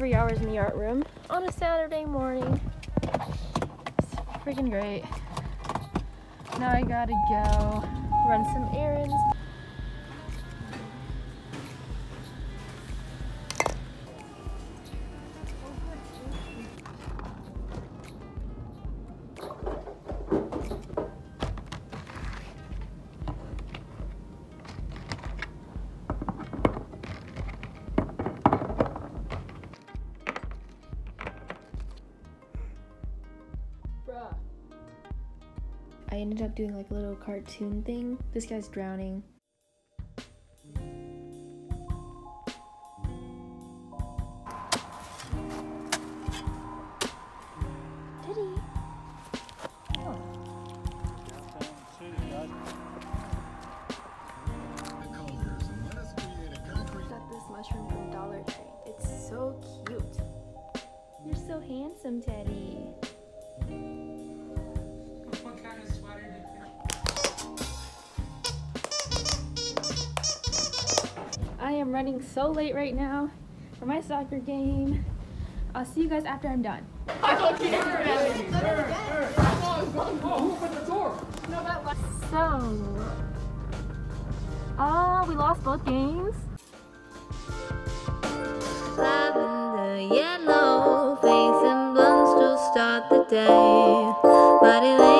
3 hours in the art room on a Saturday morning. It's freaking great. Now I gotta go run some errands. I ended up doing like a little cartoon thing. This guy's drowning. Teddy. Oh. Got this mushroom from Dollar Tree. It's so cute. You're so handsome, Teddy. I am running so late right now for my soccer game. I'll see you guys after I'm done. So, oh, we lost both games. Lavender yellow, facing blunts to start the day. Body